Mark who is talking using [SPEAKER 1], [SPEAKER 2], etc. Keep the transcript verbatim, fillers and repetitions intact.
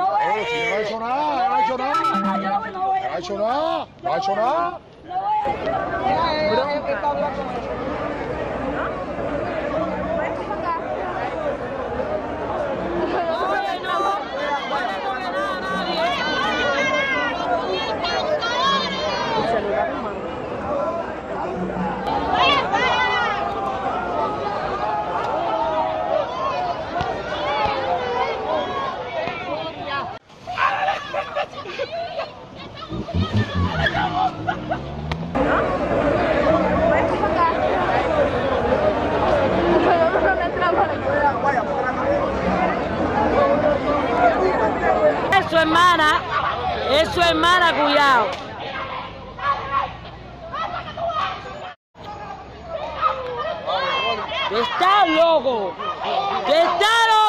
[SPEAKER 1] No voy a ir.
[SPEAKER 2] Si no ha hecho nada, no ha hecho nada.
[SPEAKER 1] No
[SPEAKER 2] ha hecho nada, no ha hecho nada.
[SPEAKER 1] No voy a ir. Bronca. Que está hablando con eso.
[SPEAKER 3] Es su hermana, es su hermana, cuidado. ¡Está loco! ¡Está loco!